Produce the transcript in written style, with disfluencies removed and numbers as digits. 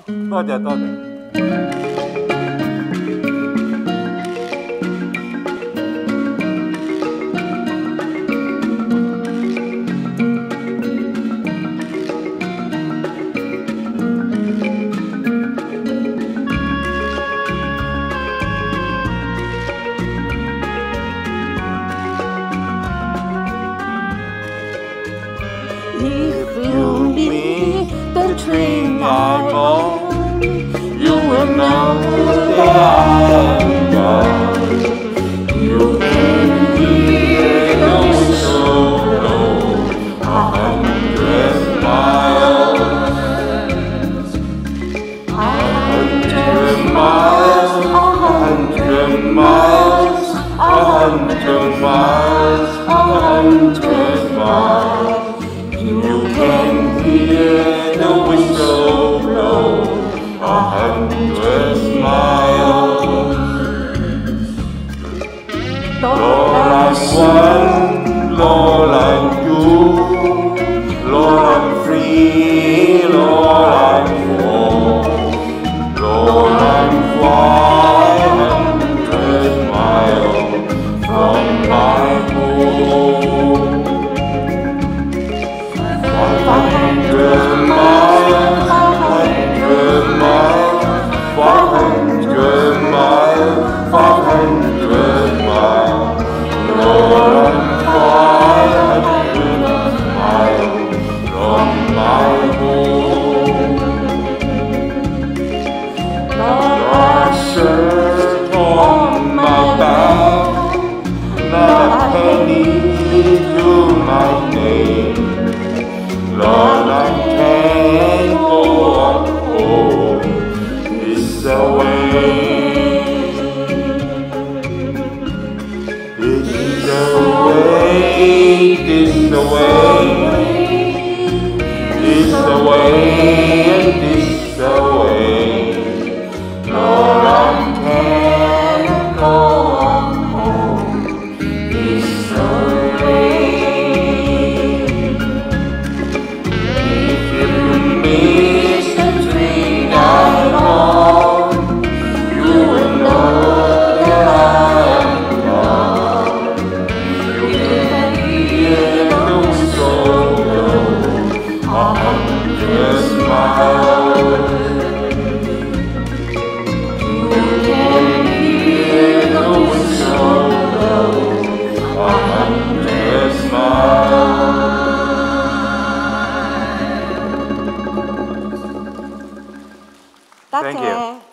多謝多謝。 If you meet the train I'm on, you will know that I am gone. You can hear the whistle blow 100 miles, 100 miles, 100 miles, 100 miles, 100 miles. You can hear the whistle blow 100 miles. Lord, I'm one, Lord, I'm two, Lord, I'm three, Lord, I'm four, Lord, I'm 500 miles from my home. 500 miles, 500 miles, 500 miles, 500 miles. Lord, I'm 500 miles from my home. Lord, a shirt on my back, not a penny to my name. Lord, I can't go on home this away. This away, this away, this away, and this away. Lord, I can't go on home this away. Thank you.